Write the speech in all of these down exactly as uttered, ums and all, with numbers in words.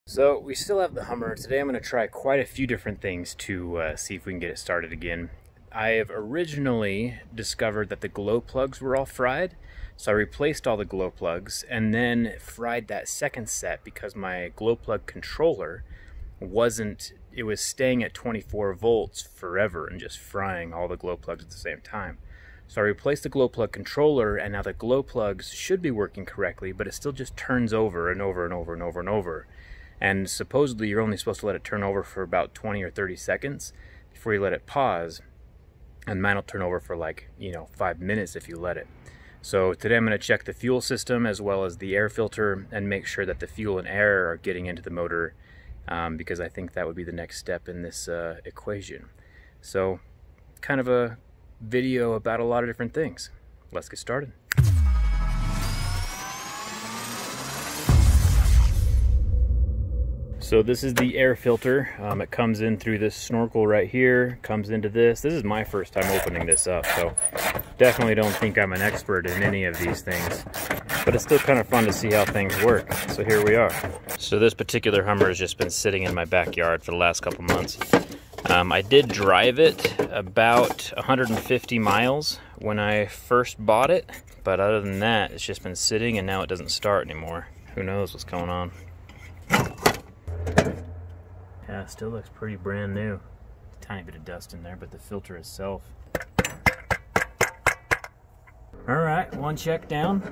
So we still have the Hummer. Today I'm going to try quite a few different things to uh, see if we can get it started again. I have originally discovered that the glow plugs were all fried, so I replaced all the glow plugs and then fried that second set because my glow plug controller wasn't, it was staying at twenty-four volts forever and just frying all the glow plugs at the same time. So I replaced the glow plug controller, and now the glow plugs should be working correctly, but it still just turns over and over and over and over and over. And supposedly you're only supposed to let it turn over for about twenty or thirty seconds before you let it pause. And mine will turn over for like, you know, five minutes if you let it. So today I'm going to check the fuel system as well as the air filter and make sure that the fuel and air are getting into the motor, um, because I think that would be the next step in this uh, equation. So kind of a video about a lot of different things. Let's get started. So this is the air filter. Um, it comes in through this snorkel right here, comes into this. This is my first time opening this up, so definitely don't think I'm an expert in any of these things. But it's still kind of fun to see how things work. So here we are. So this particular Hummer has just been sitting in my backyard for the last couple months. Um, I did drive it about one hundred fifty miles when I first bought it, but other than that, it's just been sitting and now it doesn't start anymore. Who knows what's going on? Yeah, it still looks pretty brand new. A tiny bit of dust in there, but the filter itself. All right, one check down.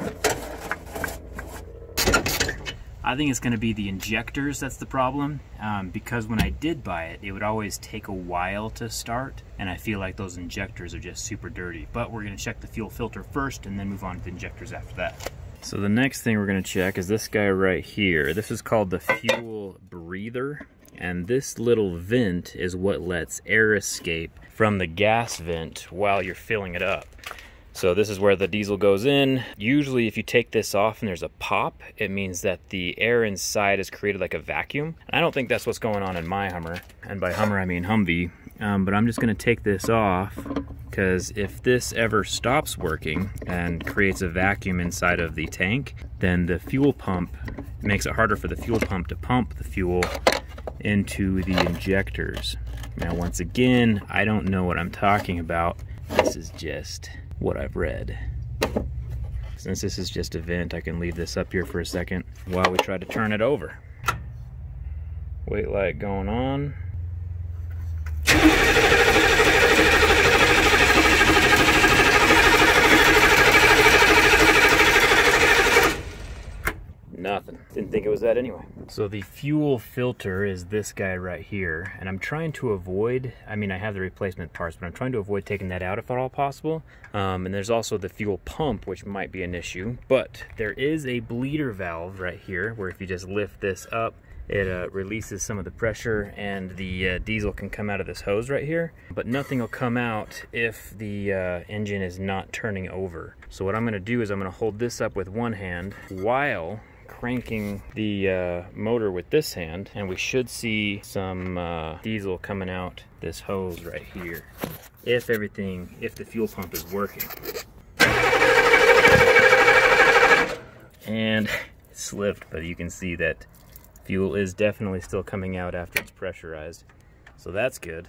I think it's going to be the injectors that's the problem, um, because when I did buy it, it would always take a while to start, and I feel like those injectors are just super dirty. But we're going to check the fuel filter first and then move on to the injectors after that. So the next thing we're going to check is this guy right here. This is called the fuel breather, and this little vent is what lets air escape from the gas vent while you're filling it up. So this is where the diesel goes in. Usually if you take this off and there's a pop, it means that the air inside is created like a vacuum. I don't think that's what's going on in my Hummer. And by Hummer, I mean Humvee. Um, but I'm just gonna take this off because if this ever stops working and creates a vacuum inside of the tank, then the fuel pump makes it harder for the fuel pump to pump the fuel into the injectors. Now, once again, I don't know what I'm talking about. This is just what I've read. Since this is just a vent, I can leave this up here for a second while we try to turn it over. Wait light going on. Nothing. Didn't think it was that anyway. So the fuel filter is this guy right here, and I'm trying to avoid, I mean I have the replacement parts, but I'm trying to avoid taking that out if at all possible. Um, and there's also the fuel pump, which might be an issue, but there is a bleeder valve right here where if you just lift this up, it uh, releases some of the pressure and the uh, diesel can come out of this hose right here, but nothing will come out if the uh, engine is not turning over. So what I'm going to do is I'm going to hold this up with one hand while cranking the uh, motor with this hand, and we should see some uh, diesel coming out this hose right here if everything, if the fuel pump is working. And it slipped, but you can see that fuel is definitely still coming out after it's pressurized, so that's good.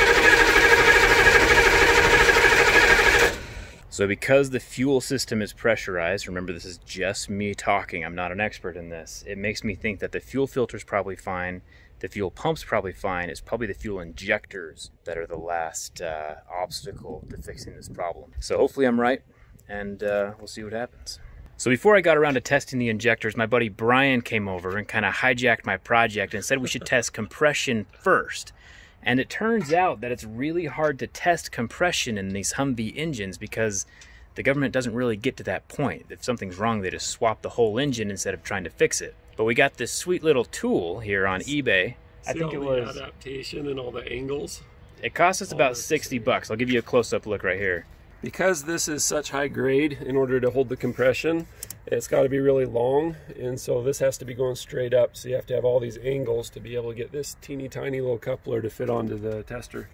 So because the fuel system is pressurized, remember this is just me talking, I'm not an expert in this, it makes me think that the fuel filter's probably fine, the fuel pump's probably fine, it's probably the fuel injectors that are the last uh, obstacle to fixing this problem. So hopefully I'm right, and uh, we'll see what happens. So before I got around to testing the injectors, my buddy Brian came over and kind of hijacked my project and said we should test compression first. And it turns out that it's really hard to test compression in these Humvee engines because the government doesn't really get to that point. If something's wrong, they just swap the whole engine instead of trying to fix it. But we got this sweet little tool here on eBay. I think it was adaptation and all the angles. It cost us about sixty bucks. I'll give you a close-up look right here. Because this is such high grade, in order to hold the compression, it's got to be really long, and so this has to be going straight up, so you have to have all these angles to be able to get this teeny tiny little coupler to fit onto the tester.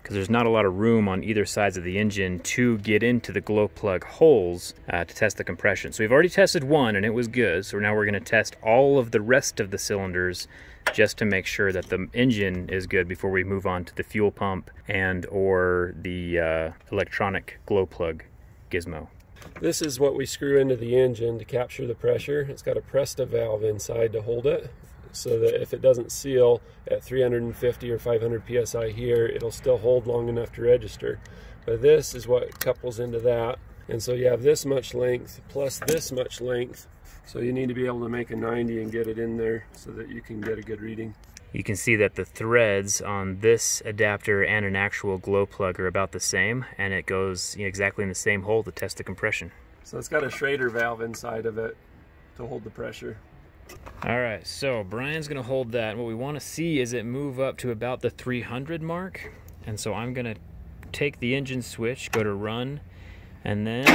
because there's not a lot of room on either sides of the engine to get into the glow plug holes uh, to test the compression. So we've already tested one and it was good. So now we're going to test all of the rest of the cylinders just to make sure that the engine is good before we move on to the fuel pump and or the uh, electronic glow plug gizmo. This is what we screw into the engine to capture the pressure. It's got a Presta valve inside to hold it, so that if it doesn't seal at three hundred fifty or five hundred P S I here, it'll still hold long enough to register. But this is what couples into that. And so you have this much length plus this much length. So you need to be able to make a ninety and get it in there so that you can get a good reading. You can see that the threads on this adapter and an actual glow plug are about the same, and it goes, you know, exactly in the same hole to test the compression. So it's got a Schrader valve inside of it to hold the pressure. All right, so Brian's gonna hold that. What we wanna see is it move up to about the three hundred mark. And so I'm gonna take the engine switch, go to run, and then...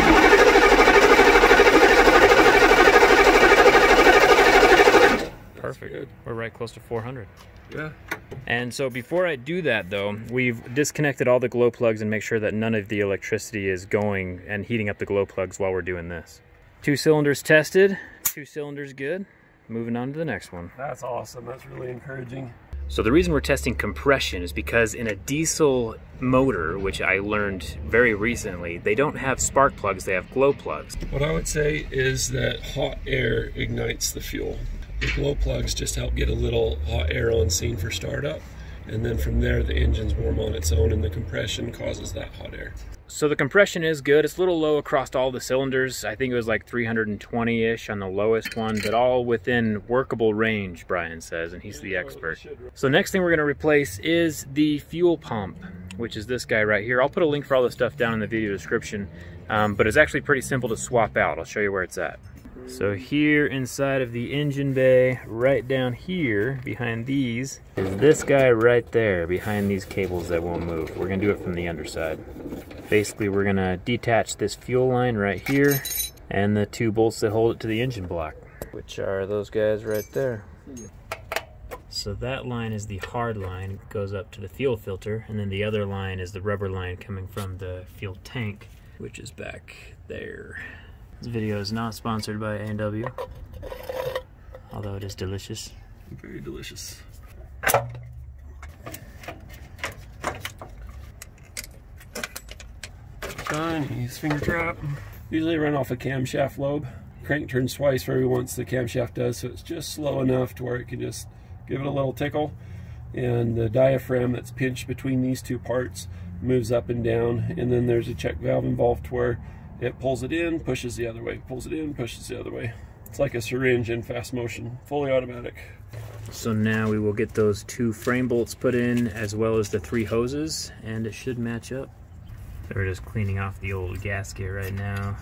Perfect, we're right close to four hundred. Yeah. And so before I do that though, we've disconnected all the glow plugs and make sure that none of the electricity is going and heating up the glow plugs while we're doing this. Two cylinders tested, two cylinders good. Moving on to the next one. That's awesome. That's really encouraging. So the reason we're testing compression is because in a diesel motor, which I learned very recently, they don't have spark plugs, they have glow plugs. What I would say is that hot air ignites the fuel. The glow plugs just help get a little hot air on scene for startup, and then from there the engine's warm on its own and the compression causes that hot air. So the compression is good. It's a little low across all the cylinders. I think it was like three hundred twenty-ish on the lowest one, but all within workable range, Brian says, and he's the expert. So next thing we're gonna replace is the fuel pump, which is this guy right here. I'll put a link for all this stuff down in the video description, um, but it's actually pretty simple to swap out. I'll show you where it's at. So here inside of the engine bay, right down here behind these, is this guy right there behind these cables that won't move. We're gonna do it from the underside. Basically, we're gonna detach this fuel line right here and the two bolts that hold it to the engine block, which are those guys right there. So that line is the hard line, it goes up to the fuel filter, and then the other line is the rubber line coming from the fuel tank, which is back there. This video is not sponsored by A and W, although it is delicious. Very delicious. Chinese finger trap. Usually run off a camshaft lobe. Crank turns twice for every once the camshaft does, so it's just slow enough to where it can just give it a little tickle. And the diaphragm that's pinched between these two parts moves up and down, and then there's a check valve involved where it pulls it in, pushes the other way, pulls it in, pushes the other way. It's like a syringe in fast motion, fully automatic. So now we will get those two frame bolts put in as well as the three hoses, and it should match up. So we're just cleaning off the old gasket right now.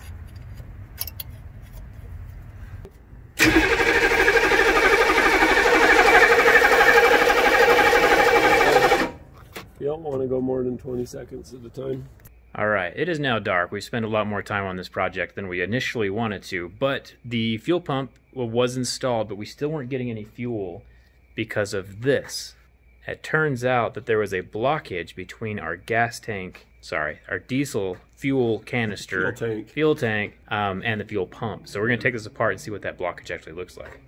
You don't want to go more than twenty seconds at a time. Alright, it is now dark. We spent a lot more time on this project than we initially wanted to, but the fuel pump was installed, but we still weren't getting any fuel because of this. It turns out that there was a blockage between our gas tank, sorry, our diesel fuel canister, Fuel tank. fuel tank um, and the fuel pump. So we're going to take this apart and see what that blockage actually looks like.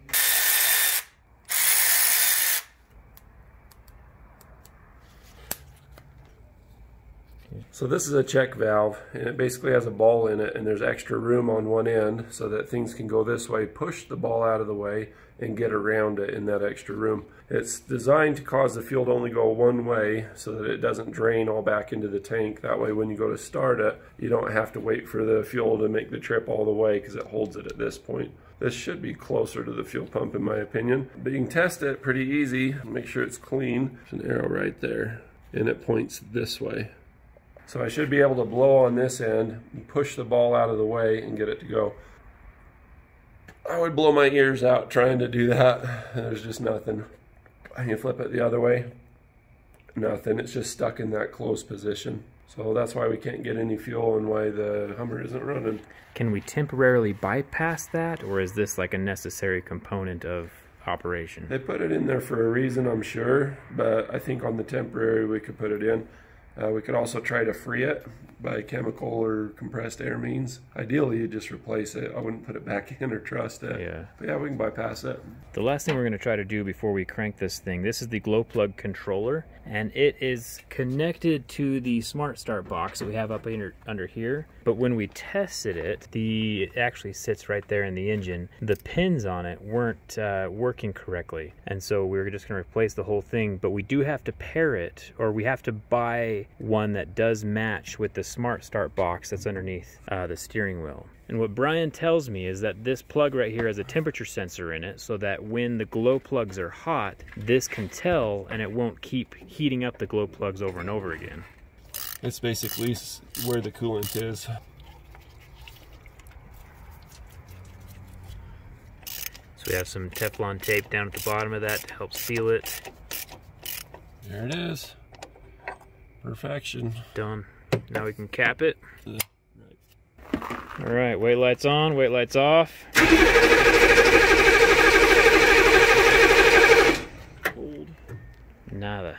So this is a check valve, and it basically has a ball in it, and there's extra room on one end so that things can go this way, push the ball out of the way, and get around it in that extra room. It's designed to cause the fuel to only go one way so that it doesn't drain all back into the tank. That way when you go to start it, you don't have to wait for the fuel to make the trip all the way because it holds it at this point. This should be closer to the fuel pump in my opinion, but you can test it pretty easy. Make sure it's clean. There's an arrow right there, and it points this way. So I should be able to blow on this end, and push the ball out of the way, and get it to go. I would blow my ears out trying to do that. There's just nothing. I can flip it the other way. Nothing. It's just stuck in that closed position. So that's why we can't get any fuel and why the Hummer isn't running. Can we temporarily bypass that, or is this like a necessary component of operation? They put it in there for a reason, I'm sure, but I think on the temporary we could put it in. Uh, we could also try to free it by chemical or compressed air means. Ideally, you just replace it. I wouldn't put it back in or trust it. Yeah. But yeah, we can bypass it. The last thing we're going to try to do before we crank this thing, this is the glow plug controller, and it is connected to the Smart Start box that we have up under, under here. But when we tested it, the it actually sits right there in the engine. The pins on it weren't uh, working correctly, and so we were just going to replace the whole thing. But we do have to pair it, or we have to buy one that does match with the Smart Start box that's underneath uh, the steering wheel. And what Brian tells me is that this plug right here has a temperature sensor in it, so that when the glow plugs are hot, this can tell and it won't keep heating up the glow plugs over and over again. It's basically where the coolant is. So we have some Teflon tape down at the bottom of that to help seal it. There it is. Perfection. Done. Now we can cap it. Uh, right. All right, weight lights on, weight lights off. Cold. Nada.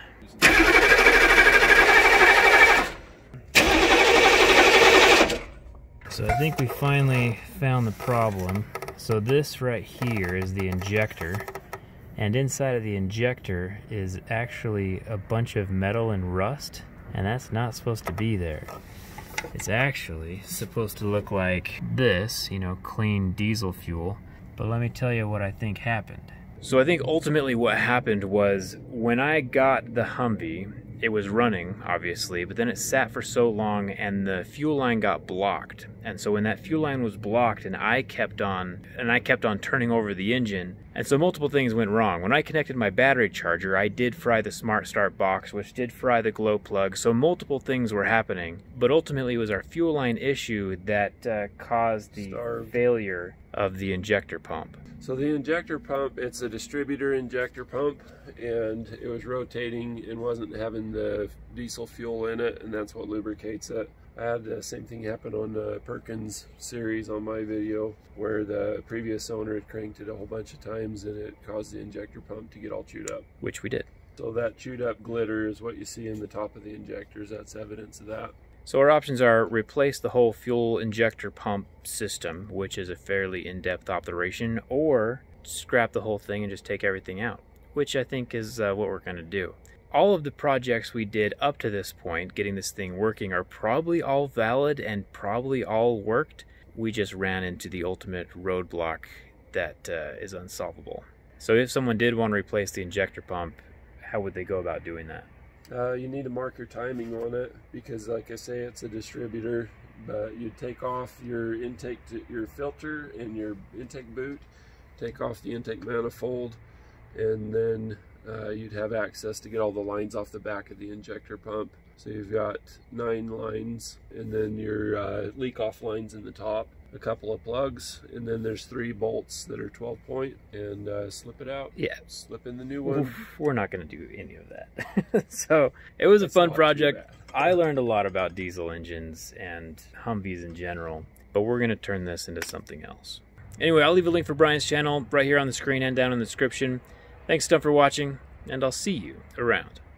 So I think we finally found the problem. So this right here is the injector, and inside of the injector is actually a bunch of metal and rust, and that's not supposed to be there. It's actually supposed to look like this, you know, clean diesel fuel. But let me tell you what I think happened. So I think ultimately what happened was when I got the Humvee, it was running, obviously, but then it sat for so long and the fuel line got blocked. And so when that fuel line was blocked and I kept on and I kept on turning over the engine, and so multiple things went wrong. When I connected my battery charger, I did fry the Smart Start box, which did fry the glow plug, so multiple things were happening. But ultimately it was our fuel line issue that uh, caused the Starved. failure of the injector pump. So the injector pump, it's a distributor injector pump, and it was rotating and wasn't having the diesel fuel in it, and that's what lubricates it. I had the same thing happen on the Perkins series on my video, where the previous owner had cranked it a whole bunch of times and it caused the injector pump to get all chewed up. Which we did. So that chewed up glitter is what you see in the top of the injectors. That's evidence of that. So our options are replace the whole fuel injector pump system, which is a fairly in-depth operation, or scrap the whole thing and just take everything out, which I think is uh, what we're going to do. All of the projects we did up to this point, getting this thing working, are probably all valid and probably all worked. We just ran into the ultimate roadblock that uh, is unsolvable. So if someone did want to replace the injector pump, how would they go about doing that? Uh, you need to mark your timing on it because, like I say, it's a distributor. But you take off your intake, to, your filter and your intake boot, take off the intake manifold, and then uh, you'd have access to get all the lines off the back of the injector pump. So you've got nine lines, and then your uh, leak off lines in the top, a couple of plugs, and then there's three bolts that are twelve point, and uh, slip it out. Yeah. Slip in the new one. We're not going to do any of that. So it was a That's fun not project. too bad. I learned a lot about diesel engines and Humvees in general, but we're going to turn this into something else. Anyway, I'll leave a link for Brian's channel right here on the screen and down in the description. Thanks a ton for watching, and I'll see you around.